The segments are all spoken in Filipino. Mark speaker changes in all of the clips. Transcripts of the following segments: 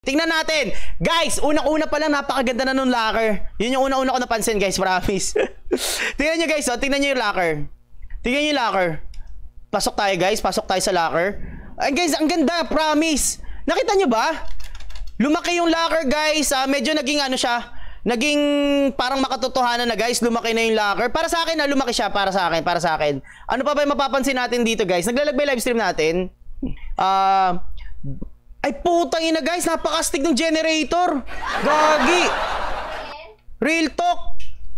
Speaker 1: Tingnan natin. Guys, unang-una pa lang napakaganda na nung locker. Yun yung unang-una ko napansin, guys, promise. Tingnan nyo, guys, oh. Tingnan nyo yung locker. Tingnan nyo yung locker. Pasok tayo, guys. Pasok tayo sa locker. Ay, guys, ang ganda, promise. Nakita nyo ba? Lumaki yung locker, guys. Medyo naging ano siya. Naging parang makatotohanan na, guys. Lumaki na yung locker. Para sa akin, lumaki siya. Para sa akin. Ano pa ba yung mapapansin natin dito, guys? Naglalagay live stream natin. Ay, putang ina, guys. Napakastig ng generator. Gagi. Real talk.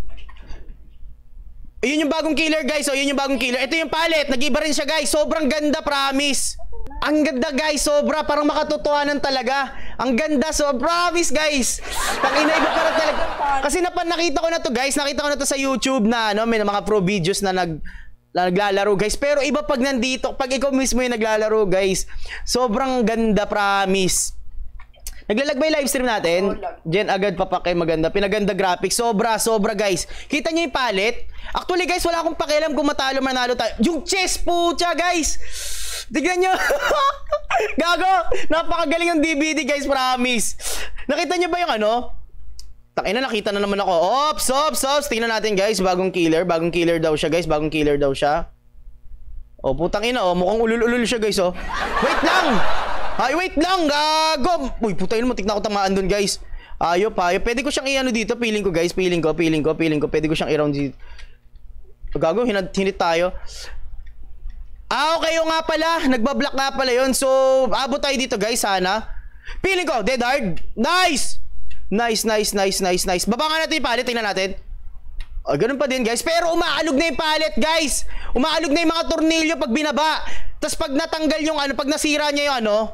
Speaker 1: Ayun yung bagong killer, guys. Yun yung bagong killer. Ito yung palette. Nag-iba rin siya, guys. Sobrang ganda, promise. Ang ganda, guys. Sobra. Parang makatotohanan talaga. Ang ganda. So, promise, guys. Tangina, iba para talaga. Kasi nakita ko na to, guys. Nakita ko na to sa YouTube na, may mga pro videos na naglalaro, guys. Pero iba pag nandito, pag ikaw mismo yung naglalaro, guys. Sobrang ganda, promise. Naglalagay live stream natin. Jen agad papakay, maganda. Pinaganda graphics. Sobra, guys. Kita niyo yung palette? Actually, guys, wala akong pakialam kung matalo manalo tayo. Yung chess po siya, guys. Tignan nyo. Gago. Napakagaling yung DVD, guys, promise. Nakita niyo ba yung ano? Takina, nakita na naman ako. Ops. Tingnan natin, guys. Bagong killer daw siya, guys. Bagong killer daw siya. Oh, putang ina, oh. Mukhang ulul-ulul siya, guys, oh. Wait lang. Ay, wait lang. Gago. Uy, putang ina mo. Tignan ko tamaan dun, guys. Ayop. Pwede ko siyang i-ano dito. Feeling ko, guys. Feeling ko. Pwede ko siyang i-round dito. Gago, hinit tayo. Okay, nga pala. Nagbablock nga pala yun. So, abot tayo dito, guys, sana. Feeling ko, dead hard. Nice. Nice. Baba nga natin yung pallet, tingnan natin. Ganun pa din, guys. Pero umaalog na yung pallet, guys. Umaalog na yung mga tornilyo pag binaba. Tapos pag natanggal yung ano, pag nasira niya yung ano.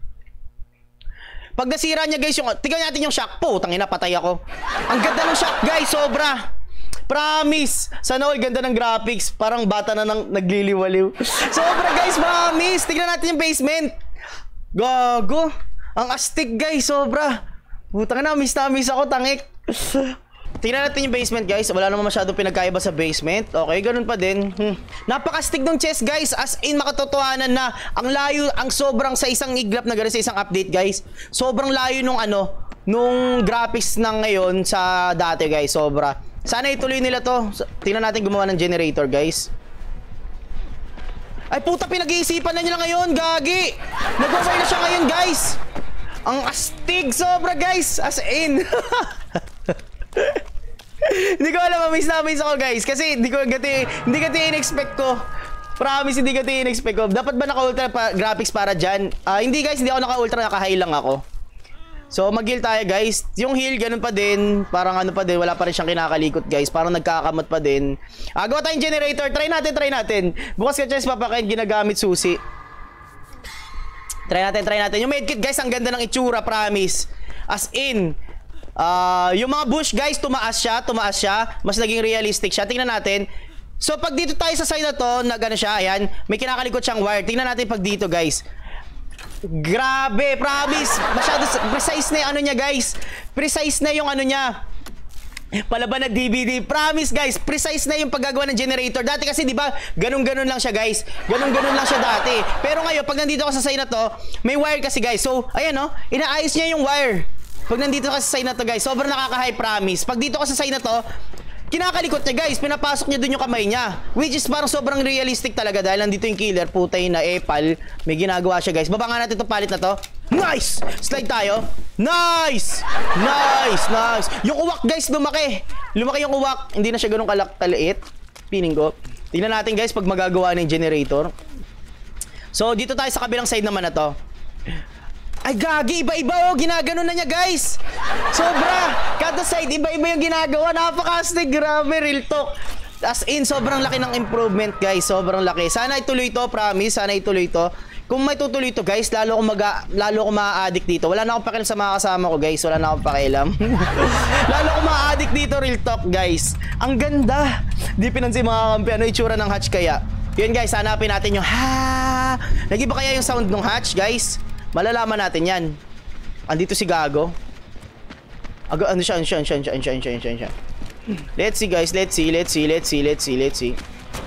Speaker 1: Pag nasira niya, guys, yung tingnan natin yung shock po. Tangina, patay ako. Ang ganda ng shock, guys. Sobra. Promise. Sana all ganda ng graphics. Parang bata na nang nagliliwaliw. Sobra, guys. Promise. Tingnan natin yung basement. Gago. Ang astig, guys. Sobra. Putang na, miss ako, tangik. Tingnan natin yung basement, guys. Wala naman masyadong pinagkaiba sa basement. Okay, ganun pa din. Napakastig ng chest, guys. As in, makatotohanan na ang layo, ang sobrang sa isang iglap na gano'n sa isang update, guys. Sobrang layo nung nung graphics ng ngayon sa dati, guys. Sobra. Sana ituloy nila to. Tingnan natin gumawa ng generator, guys. Ay, puta, pinag-iisipan na nila ngayon, gagi. Nag-over na siya ngayon, guys. Ang astig sobra, guys. As in. Hindi ko alam, miss ako, guys. Kasi hindi gati in-expect ko. Promise, hindi gati in-expect ko. Dapat ba naka-ultra graphics para dyan? Hindi, guys. Hindi ako naka-ultra. Naka-high lang ako. So, mag-heal tayo, guys. Yung heal, ganun pa din. Parang ano pa din. Wala pa rin siyang kinakalikot, guys. Parang nagkakamot pa din. Gawa tayong generator. Try natin. Bukas ka, chest, papakain. Ginagamit susi. Try natin. Yung medkit, guys, ang ganda ng itsura, promise. As in, yung mga bush, guys, tumaas siya. Mas naging realistic siya. Tingnan natin. So, pag dito tayo sa side na to, nagano siya, ayan, may kinakalikot siyang wire. Tingnan natin pag dito, guys. Grabe, promise. Masyado precise na yung ano niya, guys. Precise na yung ano niya. Palaban na DVD. Promise, guys, precise na yung paggagawa ng generator. Dati kasi, di ba, ganun-ganun lang siya, guys. Ganun-ganun lang siya dati. Pero ngayon, pag nandito ka sa side na to, may wire kasi, guys. So, ayan, no, inaayos niya yung wire. Pag nandito ka sa side na to, guys, sobrang nakaka-high, promise. Pag dito ka sa side na to, kinakalikot niya, guys. Pinapasok niya dun yung kamay niya. Which is parang sobrang realistic talaga dahil nandito yung killer. Putay na epal. May ginagawa siya, guys. Baba nga natin itong palit na to. Nice! Slide tayo. Nice! Yung uwak, guys, lumaki. Lumaki yung uwak. Hindi na siya ganun kaliit. Piling ko. Tingnan natin, guys, pag magagawa ng generator. So, dito tayo sa kabilang side naman na to. Ay, gagi, iba-iba, oh, ginaganon na niya, guys. Sobra. Kada side, iba-iba yung ginagawa. Napakastig, grabe, real talk. As in, sobrang laki ng improvement, guys. Sobrang laki. Sana ituloy to, promise. Sana ituloy to. Kung may tutuloy to, guys, lalo ko ma-addict dito. Wala na akong pakialam sa mga kasama ko, guys. Wala na akong pakialam. Lalo ko ma-addict dito, real talk, guys. Ang ganda. Di pinansin mga kampi. Ano itsura ng hatch kaya? Yun, guys, hanapin natin yung Nag-iba kaya yung sound ng hatch, guys? Malalaman natin yan. Andito si Gago. Ano siya. Let's see, guys. Let's see.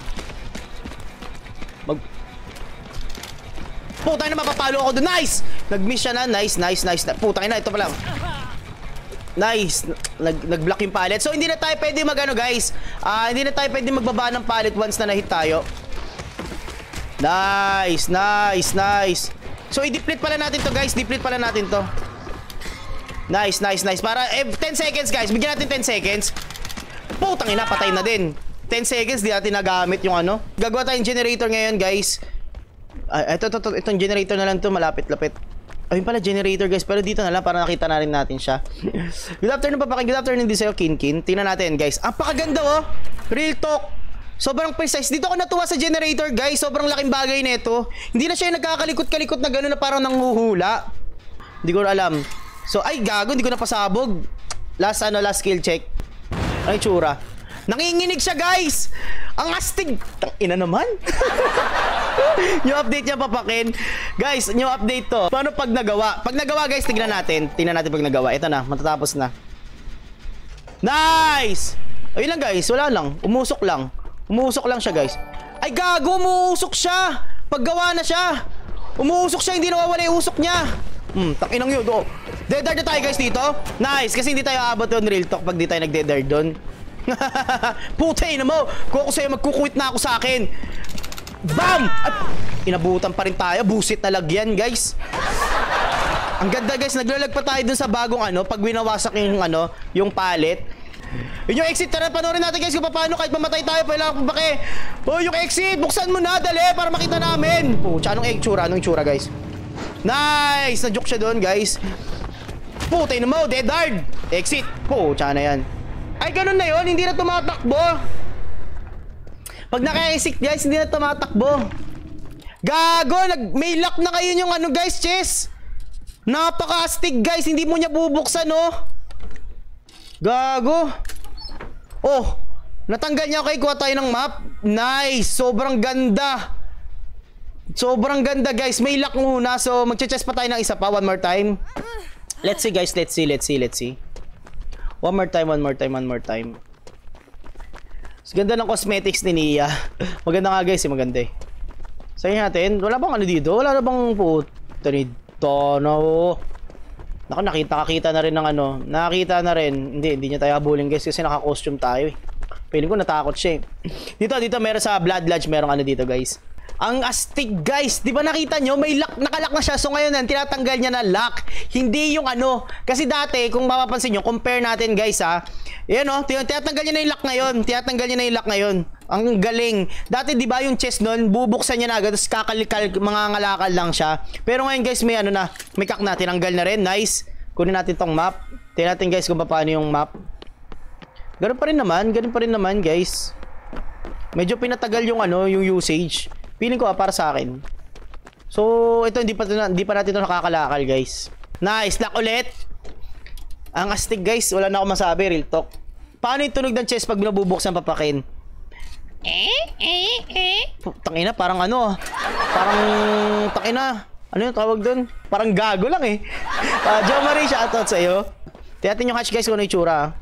Speaker 1: Puta na, mapapalo ako doon. Nice! Nag-miss siya na. Nice. Putang ina, ito pala. Nice. Nag-block yung pallet. So, hindi na tayo pwede mag-ano, guys. Hindi na tayo pwede magbaba ng pallet once na na-hit tayo. Nice. So, i-deplete pala natin to, guys. Deplete pala natin to. Nice. Para 10 seconds, guys. Bigyan natin 10 seconds. Putang ina, patay na din. 10 seconds, di natin nagamit yung ano. Gagawa tayong generator ngayon, guys. Itong generator na lang to, malapit-lapit. Ayun pala, generator, guys. Pero dito na lang para nakita na rin natin siya. Good afternoon, papakin. Good afternoon din sa'yo, Kinkin. Tingnan natin, guys. Ang pakaganda, oh. Real talk. Sobrang precise. Dito ako natuwa sa generator, guys. Sobrang laking bagay nito. Hindi na siya yung nagkakalikot-kalikot na gano'n na parang nanghuhula. Hindi ko alam. So, ay, gago. Hindi ko napasabog. Last skill check. Ay, tsura. Nanginginig siya, guys. Ang astig. Ina naman. New update niya, papakin. Guys, new update to. Paano pag nagawa? Pag nagawa, guys, tignan natin. Tingnan natin pag nagawa. Ito na, matatapos na. Nice! Ayun lang, guys. Wala lang. Umusok lang siya, guys. Ay, gago. Umuusok siya. Paggawa na siya. Umuusok siya. Hindi nawawala yung usok niya. Takinang yun. Oh. Dead-hard na tayo, guys, dito. Nice. Kasi hindi tayo aabot doon, real talk, pag di tayo nag-dead-hard doon. Putay na mo. Kung ako sa'yo, magkukuwit na ako sa akin. Bam! At inabutan pa rin tayo. Busit na lagyan, guys. Ang ganda, guys. Naglalag pa tayo dun sa bagong ano. Pag winawasak yung ano, yung pallet. Yun yung exit. Tara, panoorin natin, guys, kung paano kahit mamatay tayo. Kailangan pa baki. Oh, yung exit. Buksan mo na, dali, para makita namin. Pucha, anong itsura, guys? Nice! Na-joke siya doon, guys. Putay na mo. Dead hard. Exit. Pucha na yan. Ay, ganun na yun. Hindi na tumatakbo. Pag naka-exit, guys, hindi na tumatakbo. Gago, may lock na kayo yung ano, guys, chess. Napaka-astig, guys. Hindi mo niya bubuksan, oh. Gago. Oh, natanggal niya. Okay, kuha tayo ng map. Nice. Sobrang ganda. Sobrang ganda, guys. May lock muna. So, magche-chess pa tayo ng isa pa. One more time. Let's see, guys. Let's see. One more time. Ganda ng cosmetics ni Nia. Maganda nga, guys, maganda eh. Sayin natin, wala bang ano dito? Wala na bang puto nito? No. Naku, nakita na rin ng ano. Nakita na rin. Hindi niya tayo habulin, guys, kasi naka-costume tayo eh. Feeling ko natakot siya eh. Dito meron sa Blood Lodge, merong ano dito, guys. Ang astig, guys. Di ba nakita nyo? May lock, nakalock na siya. So ngayon, tinatanggal niya na lock. Hindi yung ano. Kasi dati, kung mapapansin nyo, compare natin, guys, ha. Yan, oh. Tinatanggal niya na yung lock ngayon. Ang galing. Dati, di ba yung chest nun, bubuksan niya na agad. Tapos kakalikal, mga ngalakal lang siya. Pero ngayon, guys, may ano na. May kak na. Tinanggal na rin. Nice. Kunin natin tong map. Tingnan natin, guys, kung paano yung map. Ganun pa rin naman, guys. Medyo pinatagal yung ano, yung usage. Feeling ko para sa akin. So, ito hindi pa natin ito nakakalakal, guys. Nice, lock ulit. Ang astig, guys. Wala na ako masabi, real talk. Paano yung tunog ng chest pag binubuksan papakin? Tangina, parang ano. Parang tangina. Ano yung tawag doon? Parang gago lang eh. Jo Marie, shoutout sa iyo. Tiyatin yung hatch, guys, kung ano yung tsura.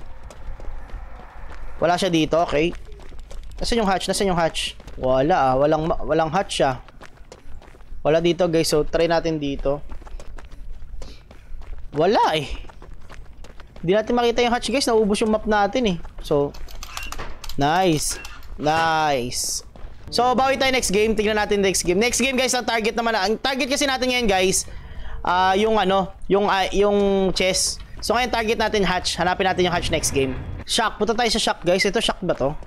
Speaker 1: Wala siya dito, okay. Nasaan yung hatch? Wala walang hatch siya. Wala dito, guys. So try natin dito. Wala eh. Hindi natin makita yung hatch, guys. Naubos yung map natin eh. So nice. So bawi tayo next game. Tingnan natin next game. Next game, guys, ang target naman. Ang target kasi natin ngayon, guys, yung ano, yung chest. So ngayon target natin hatch. Hanapin natin yung hatch next game. Shock. Punta tayo sa shock, guys. Ito shock ba to?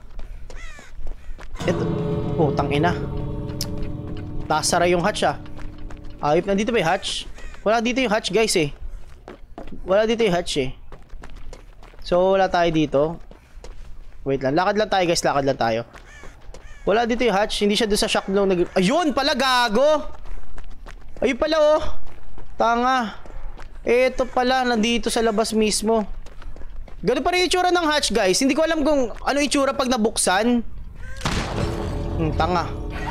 Speaker 1: Ito. Oh, tangina. Tasara yung hatch ah. Ayop, nandito ba yung hatch? Wala dito yung hatch, guys eh. So wala tayo dito. Wait lang. Lakad lang tayo. Wala dito yung hatch. Hindi siya doon sa shock nung ayun pala, gago. Ayun pala oh. Tanga. Ito pala, nandito sa labas mismo. Ganun pa rin yung itsura ng hatch, guys. Hindi ko alam kung ano itsura pag nabuksan. Tanga.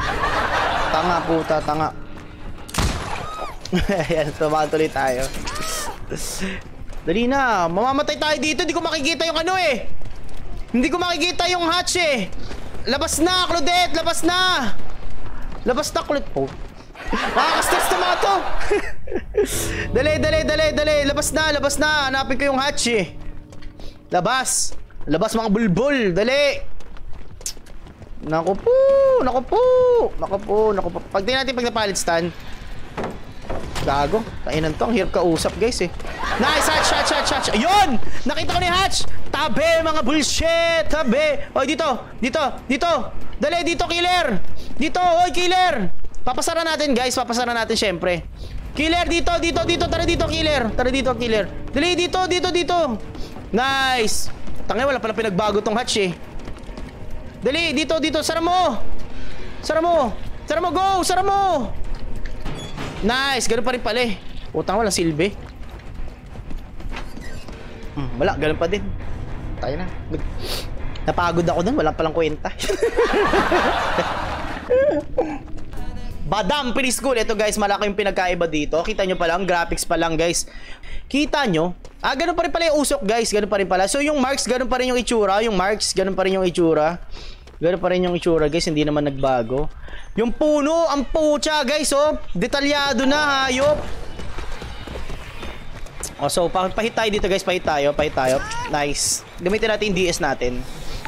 Speaker 1: Ayan, tumatuloy tayo. Dali na, mamamatay tayo dito. Hindi ko makikita yung ano eh. Hindi ko makikita yung hatch eh. Labas na, Claudette, labas na, Claudette po. Makakastas na mga to. Dali, dali, dali, dali. Labas na, labas na. Hanapin ko yung hatch eh. Labas. Labas mga bulbul. Dali. Naku po. Naku po. Naku po. Naku po. Pag di natin pag napalit stand. Gago. Kainan to. Ang hirap kausap guys eh. Nice. Hatch, hatch, hatch, hatch. Ayun. Nakita ko na yung hatch. Tabi mga bullshit. Tabi. Oy dito. Dito. Dito. Dali dito killer. Dito. Oy killer. Papasara natin guys, papasara natin syempre. Killer dito, dito, dito, tara dito killer. Tara dito killer. Dali dito, dito, dito. Nice. Tangina wala pala pinagbago tong hatch eh. Dali dito, dito, sara mo. Sara mo. Sara mo, go, sara mo. Nice, ganun pa rin pala eh. Utang wala silbi. Wala, ganun pa din. Tayo na. Napagod ako dun, wala palang kwenta. Badam Preschool. Ito guys, malaki yung pinagkaiba dito. Kita nyo pa lang, graphics pa lang guys. Kita nyo? Ganun pa rin pala yung usok guys. Ganun pa rin pala. So yung marks, ganun pa rin yung itsura. Yung marks, ganun pa rin yung itsura. Ganun pa rin yung itsura guys. Hindi naman nagbago. Yung puno, ang pucha guys oh. Detalyado na, hayop. Oh, so pahit tayo dito guys. Pahit tayo, pahit tayo. Nice. Gamitin natin yung DS natin.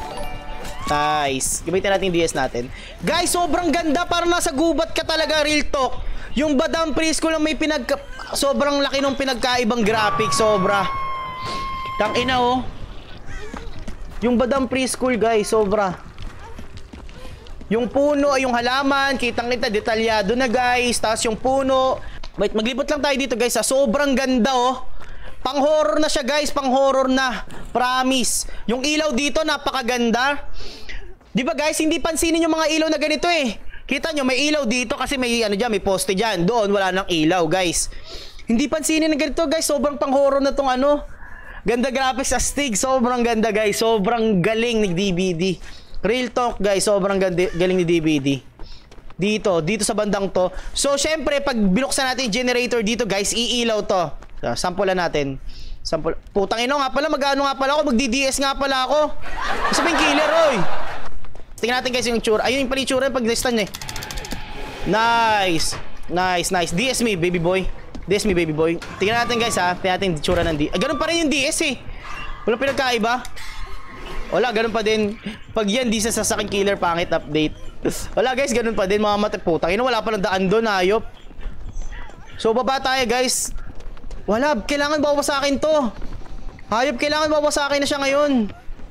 Speaker 1: Nice. Gamitin natin yung DS natin. Guys, sobrang ganda. Parang nasa gubat ka talaga, real talk. Yung Badam Preschool lang may sobrang laki ng pinagkaibang graphics. Sobra. Tangina oh. Yung Badam Preschool guys, sobra. Yung puno, yung halaman, kitang-kita, detalyado na guys. Tapos yung puno. Wait, maglibot lang tayo dito guys. Sobrang ganda oh. Pang-horror na siya guys, pang-horror na. Promise. Yung ilaw dito napakaganda. 'Di ba guys, hindi pansinin yung mga ilaw na ganito eh. Kita nyo, may ilaw dito kasi may ano diyan, may poste diyan. Doon wala nang ilaw, guys. Hindi pansinin ng ganito, guys. Sobrang pang-horror na tong ano. Ganda graphics sa Stig, sobrang ganda, guys. Sobrang galing ni DBD. Real talk, guys, sobrang galing ni DBD. Dito sa bandang to. So, syempre, pag binuksan natin yung generator dito, guys, iilaw to. Sampulan natin. Putang ina nga pala, mag-ano nga pala ako, magdi-DS nga pala ako. Sabihin killer, oy. Tingnan natin guys yung itsura. Ayun yung palitsura pag stun eh. Nice. Nice, nice. DS me, baby boy. DS me, baby boy. Tingnan natin guys ha. Tingnan natin yung itsura ng DS. Ganun pa rin yung DS eh. Walang pinagkaiba. Wala, ganun pa din. Pag yan, di sa sasaking killer pangit update. Wala guys, ganun pa din mga mata. Putang ina, wala pa ng daan doon, hayop. So, baba tayo guys. Wala, kailangan bawasakin to. Hayop, kailangan bawasakin na siya ngayon.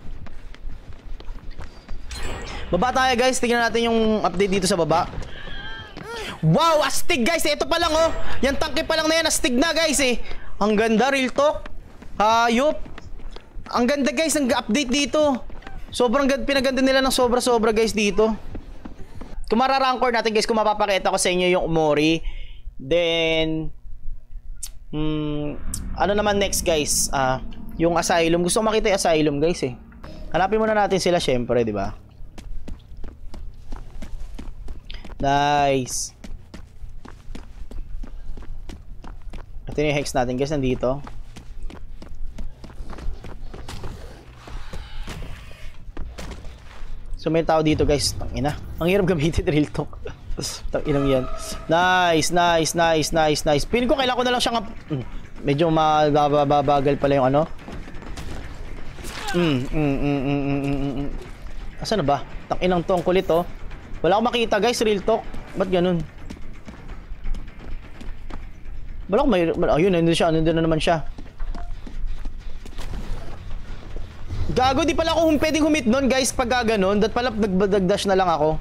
Speaker 1: Baba tayo guys, tingnan natin yung update dito sa baba. Wow, astig guys, ito pa lang oh. Yung tangke pa lang na yan, astig na guys eh. Ang ganda, real talk. Hayop. Ang ganda guys, ang update dito. Sobrang pinaganda nila ng sobra-sobra guys dito. Kung mararankor natin guys, kung mapapakita ko sa inyo yung Omori. Then ano naman next guys? Yung Asylum. Gusto ko makita yung Asylum guys eh. Hanapin muna natin sila syempre, di ba? Nice. Ito yung hex natin guys, nandito. So may tao dito guys. Tangina. Ang hirap gamitin, real talk. Tanginang yan. Nice, nice, nice, nice, nice. Piling ko kailangan ko na lang siyang medyo mababagal pala yung ano. Asan na ba? Tanginang to, ang kulit oh. Wala akong makita guys, real talk. Ba't ganun? Wala akong may... Ayun, nandun siya, nandun na naman siya. Gago, di pala ako pwedeng humit nun guys pag gaganon. Dat pala nagdash na lang ako.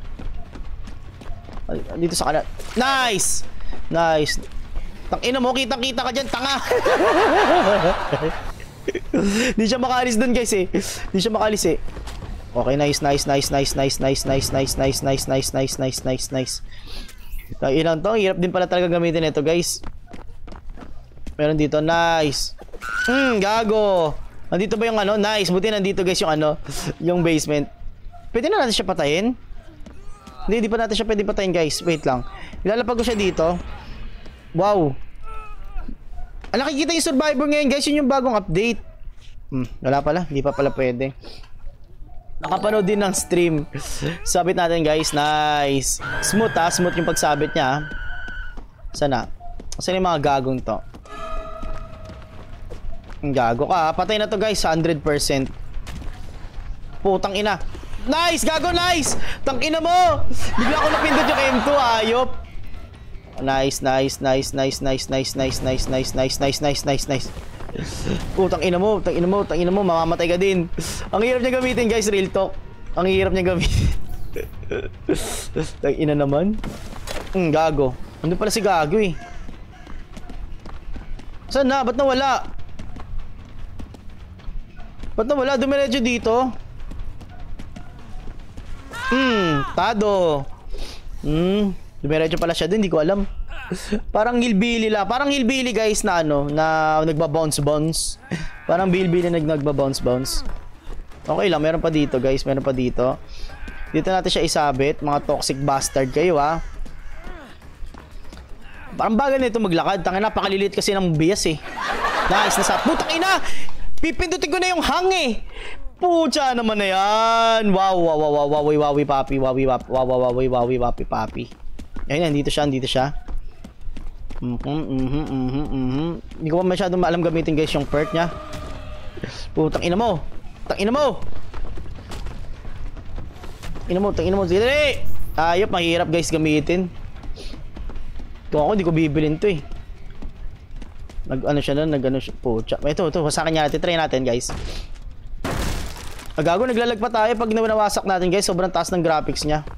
Speaker 1: Dito sa kanan. Nice! Nice. Tangina mo, kitang-kita ka dyan, tanga! Di siya makalis dun guys eh. Di siya makalis eh. Okay, nice, nice, nice, nice, nice, nice, nice, nice, nice, nice, nice, nice, nice, nice, nice. Ilang to, hirap din pala talaga gamitin ito, guys. Meron dito, nice. Gago. Nandito ba yung ano? Nice. Buti nandito, guys, yung ano, yung basement. Pwede na natin siya patayin? Hindi, di pa natin siya pwede patayin, guys. Wait lang. Ilalapag ko siya dito. Wow. Nakikita yung survivor ngayon, guys. Yun yung bagong update. Wala pala. Hindi pa pala pwede. Nakapanood din ng stream. Sabit natin guys. Nice. Smooth ha. Smooth yung pagsabit niya. Sana. Saan yung mga gagong to? Ang gago ka. Patay na to guys. 100%. Putang ina. Nice. Gago nice. Tang ina mo. Bigla ko napindot yung M2. Ayop. Nice. Nice. Nice. Nice. Nice. Nice. Nice. Nice. Nice. Nice. Nice. Nice. Nice. Nice. Tang ina mo. Tang ina mo. Tang ina mo. Mamamatay ka din. Ang hirap niya gamitin guys. Real talk. Ang hirap niya gamitin. Tang ina naman. Gago. Ano pala si Gago eh. Saan na? Ba't nawala? Ba't nawala? Dumiretso dito. Tado. Dumiretso pala siya din. Hindi ko alam. Parang hillbilly la. Parang hillbilly guys na ano. Na nagba-bounce-bounce. Parang hillbilly na nagba-bounce-bounce. Okay lang. Meron pa dito guys. Meron pa dito. Dito natin siya isabit. Mga toxic bastard kayo ha. Parang bagal nito maglakad. Tangina, napakalilit kasi ng bias eh. Nice, nasa. Putang ina! Pipindutin ko na yung hang eh. Pucha naman na yan. Wow, wow, wow, wow, wow, wow, papi, wow, wow, wow, wow, wow, wow, papi. Ayun, dito siya, dito siya. Hindi ko pa masyadong maalam gamitin guys yung perk niya. Putang ina mo. Tang ina mo. Ina mo, tang ina mo. Dili! Ayop, mahirap guys gamitin. Kung ako, hindi ko bibilin to eh. Nag-ano siya na, nag-ano siya. Pucha. Ito, sa akin natin. Try natin, guys. Agago, naglalag pa tayo pag nawasak natin, guys. Sobrang taas ng graphics niya.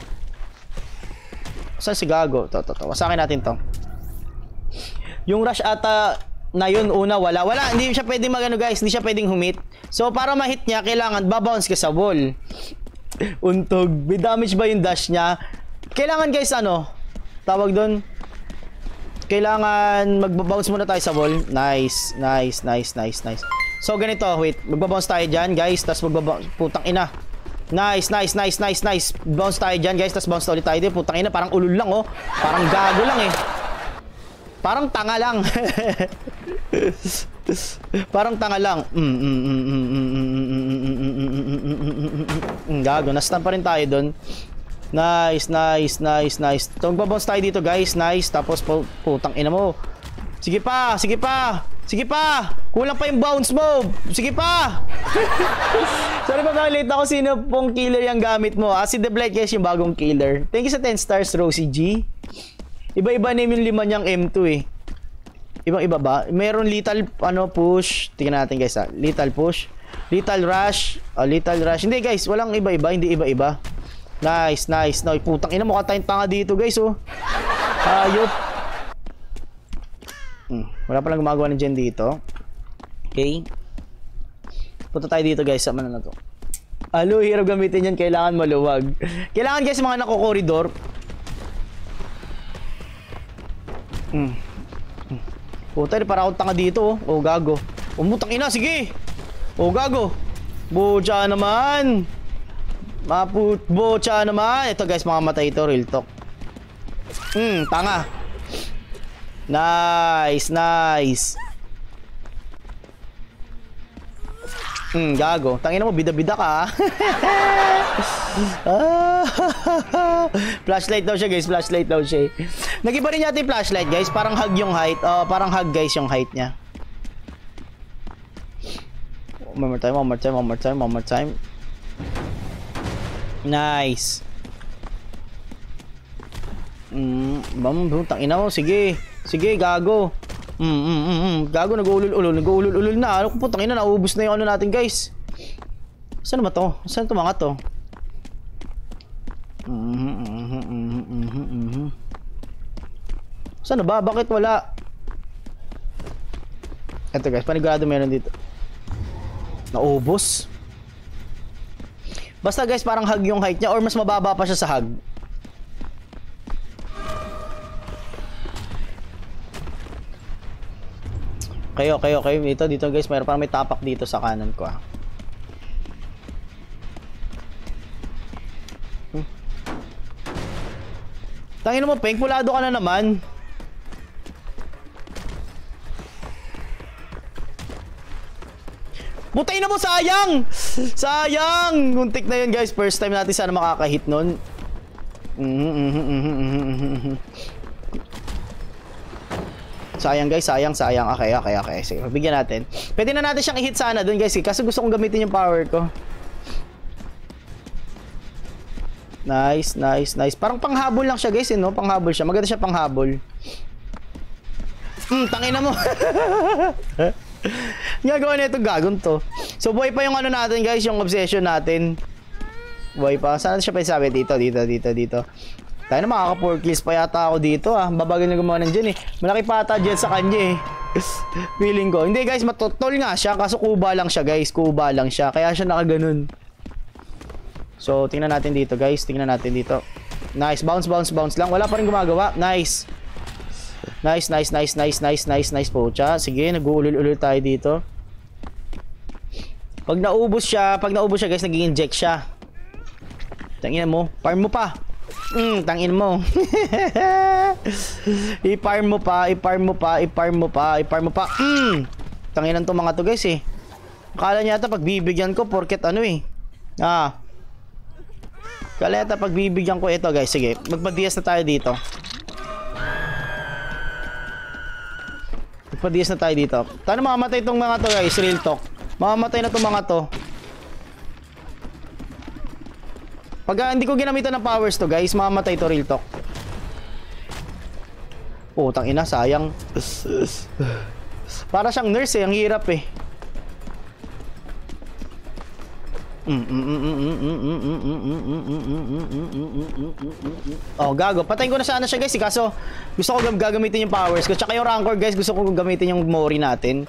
Speaker 1: Saan si Gago? Ito. Wasakin natin to. Yung rush ata na yun, una, wala. Hindi siya pwedeng magano, guys. Hindi siya pwedeng humit. So, para ma-hit niya, kailangan babounce ka sa wall. Untog. May damage ba yung dash niya? Kailangan, guys, ano? Tawag doon. Kailangan magbabounce muna tayo sa wall. Nice. So ganito, wait. Magbabounce tayo dyan, guys. Tapos magbabounce. Putang ina. Nice. Bounce tayo dyan, guys. Tapos bounce ulit tayo din. Putang ina, parang ulul lang, oh. Parang gago lang, eh. Parang tanga lang. Parang tanga lang. Gago. Nastan pa rin tayo doon. Nice. So, magbabounce tayo dito, guys. Nice. Tapos, putang ina mo. Sige pa. Kulang pa yung bounce mo. Sige pa. Sorry pa mga late ako. Sino pong killer yung gamit mo? Si The Blight, guys, yung bagong killer. Thank you sa 10 stars, Rosie G. Iba-iba name yung 5 niyang M2 eh. Ibang-iba ba? Meron lethal, push. Tingnan natin, guys, ha. Lethal push. Lethal rush. Lethal rush. Hindi, guys. Walang iba-iba. Hindi iba-iba. Nice. No, putang ina, mukha tayong tanga dito, guys, oh. Ayop. Wala palang gumagawa ng gen dito. Okay. Punta tayo dito, guys, sa mana na to. Hirap gamitin yan. Kailangan maluwag. Kailangan, guys, mga nako-corridor. Puta, para akong tanga dito, oh. Gago. Putang ina, sige. Gago. Bucha naman. Bocha naman. Ito guys, makamatay ito. Real talk. Tanga. Nice. Gago. Tangina mo, bida-bida ka. Flashlight daw siya, guys. Nag-iba rin yata yung flashlight, guys. Parang hug yung height. Parang hug, guys, yung height niya. One more time. Nice. Tangina mo, sige, gago. Gago, nag-uulul na. Ano ko po, tangina, naubos na yung ano natin, guys. Saan ba to? Saan to mga to? Saan ba? Bakit wala? Ito, guys, panigurado meron dito. Naubos. Basta, guys, parang hug yung height niya or mas mababa pa siya sa hug. Okay. Dito, guys, mayroon parang may tapak dito sa kanan ko, ah. Tangin mo, Peng, pulado ka na naman. Putay na mo, sayang! Sayang! Muntik na yun guys. First time natin sana makaka-hit nun. Sayang guys, sayang. Okay. Sige, mabigyan natin. Pwede na natin siyang i-hit sana dun guys. Kasi gusto kong gamitin yung power ko. Nice. Parang panghabol lang siya guys, no? Panghabol siya. Maganda siya panghabol. Tangina mo. Gagawa na itong gagon to. So buhay pa yung ano natin guys, yung obsession natin. Buhay pa. Saan siya pa sabi? Dito. Tayo na makaka 4 kills pa yata ako dito ah. Babagal na gumawa ng dyan eh. Malaki pa ata dyan sa kanya eh. Feeling ko. Hindi guys, matutol nga siya. Kaso kuba lang siya guys. Kuba lang siya. Kaya siya nakaganon. So tingnan natin dito guys. Nice. Bounce lang. Wala pa rin gumagawa. Nice po siya. Sige, nag-uulil-ulil tayo dito. Pag naubos siya guys, nag-inject siya. Tangina mo, farm mo pa. Tangin mo. I-farm mo pa. Tanginan to mga to guys eh. Akala niya ata pagbibigyan ko porket ano eh. Akala yata pagbibigyan ko ito guys. Sige, magpa-DS na tayo dito. Magpa-DS na tayo dito. Tayo mamamatay itong mga to guys, real talk. Mamamatay na itong mga to. Pag hindi ko ginamitan ng powers to guys, mamamatay to real talk. Putang ina, sayang. Para siyang nurse eh, ang hirap eh. Oh, gago. Patayin ko na sana siya guys, kaso gusto ko gagamitin yung powers ko. Tsaka yung rancor guys, gusto ko gamitin yung Mori natin.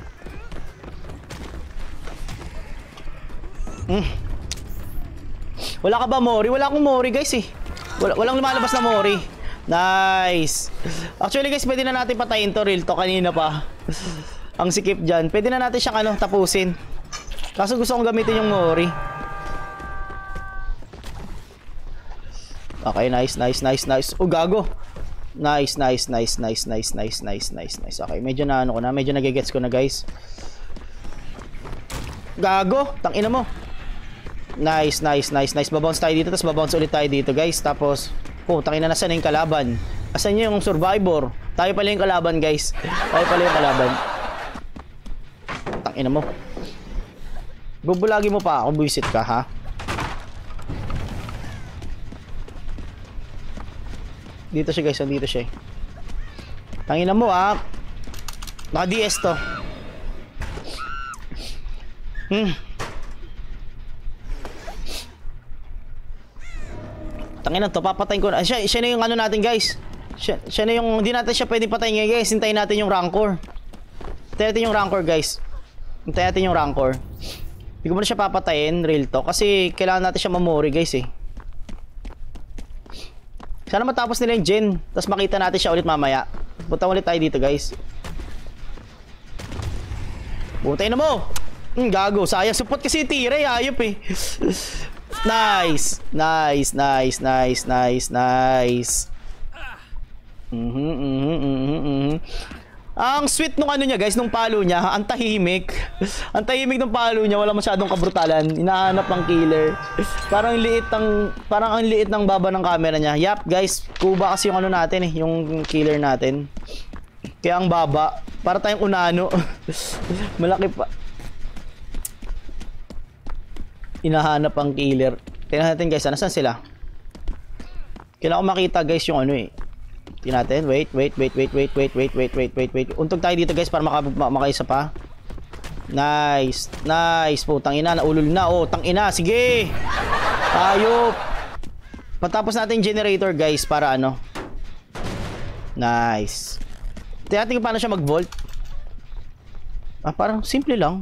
Speaker 1: Wala ka ba Mori? Wala akong Mori guys eh. Walang lumalabas na Mori. Nice. Actually guys, pwede na natin patayin to real to kanina pa. Ang sikip dyan. Pwede na natin siyang tapusin. Kaso gusto kong gamitin yung Mori. Okay, nice. Oh, gago. Nice. Okay, medyo na ko na. Medyo nagigets ko na, guys. Gago. Tangina mo. Nice. Babounce tayo dito, tapos babounce ulit tayo dito, guys. Tapos, tangina na saan yung kalaban? Asan yung survivor? Tayo pala yung kalaban, guys. Tangina mo. Bubulagi mo pa ako, buisit ka ha. Dito siya guys, dito siya. Tangina mo ha. Naka-DS to. Tangina to, papatayin ko na. Siya na yung ano natin guys. Siya na yung, hindi natin siya pwedeng patayin ngayon guys. Hintayin natin yung rancor. Hintayin natin yung rancor guys. Hintayin natin yung rancor. Hindi ko muna siya papatayin, real to. Kasi kailangan natin siya mamori guys eh. Sana matapos nila yung gen. Tapos makita natin siya ulit mamaya. Punta ulit tayo dito guys. Butay na mo. Gago, sayang. Support kasi yung tira eh. Ayop eh. Nice. Ang sweet nung ano niya guys, nung palo niya, ang tahimik. Ang tahimik ng palo niya, wala masyadong kabrutalan. Hinahanap ng killer. Parang ang liit ng baba ng camera niya. Yap guys, kuba kasi yung ano natin eh, yung killer natin. Kaya ang baba, para tayong unano. Malaki pa. Hinahanap ang killer. Tingnan natin guys, nasaan sila? Kailangan ko makita guys yung ano eh. Tingnan natin. Wait. Untog tayo dito guys para makaisa pa. Nice. Putang ina, naulol na. Oh, tang ina. Sige. Ayop. Patapos natin generator guys para ano. Nice. Tingnan natin kung paano siya mag-volt. Parang simple lang.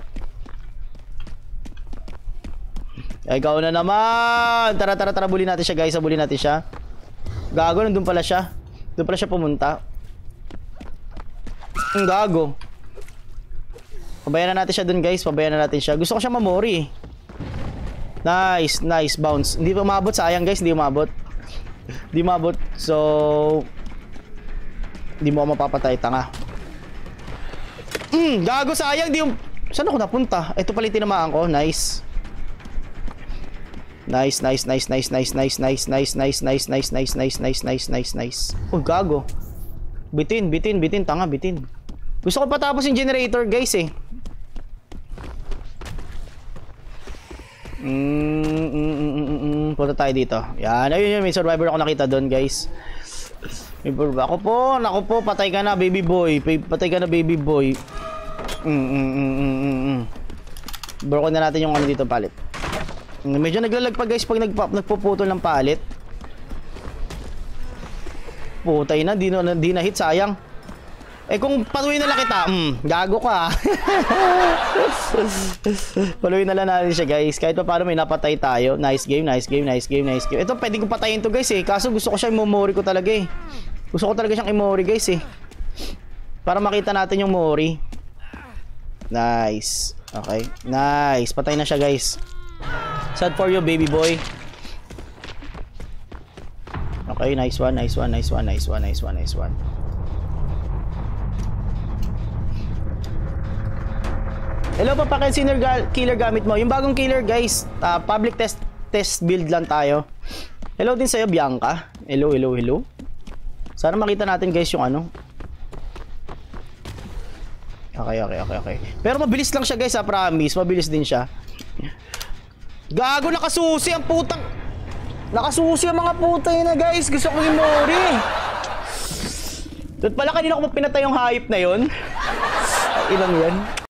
Speaker 1: Ay, ikaw na naman. Tara, bulin natin siya guys. Bulin natin siya. Gago, nandun pala siya. Doon pala siya pumunta. Ang gago. Pabayan na natin siya dun guys. Gusto ko siya mamori. Nice. Bounce. Hindi pa umabot. Sayang guys. Hindi umabot. So hindi mo ako mapapatay. Tanga. Gago, sayang. Saan ako napunta? Ito pala yung tinamaan ko. Nice. Nice. Oh, gago. Bitin. Tanga, bitin. Gusto ko patapos yung generator, guys, eh. Punta tayo dito. Yan. Ayun, may survivor ako nakita doon, guys. Ako po. Patay ka na, baby boy. Patay ka na, baby boy. Broken na natin yung ano dito, palit. Medyo naglalag pa, guys, pag nagpuputol ng palit. Putay na, di na hit, sayang. Eh kung paluin na lang kita, gago ka. Paluin na lang natin siya, guys. Kahit pa paano may napatay tayo. Nice game. Ito pwede ko patayin to, guys, eh. Kaso gusto ko siya i-mori ko talaga, eh. Gusto ko talaga siyang i-mori, guys, eh. Para makita natin yung mori. Nice. Okay. Nice. Patay na siya, guys. Sad for you, baby boy. Okay, nice one. Hello, papakin senior killer gamit mo. Yung bagong killer, guys, public test build lang tayo. Hello din sa'yo, Bianca. Hello. Sana makita natin, guys, yung ano. Okay. Pero mabilis lang siya, guys, ha, promise. Mabilis din siya. Gago, nakasusi ang putang. Nakasusi ang mga putay na, guys. Gusto ko yung mori. Doon pala kanina ko pinatay yung hype na yun. Ilang yan?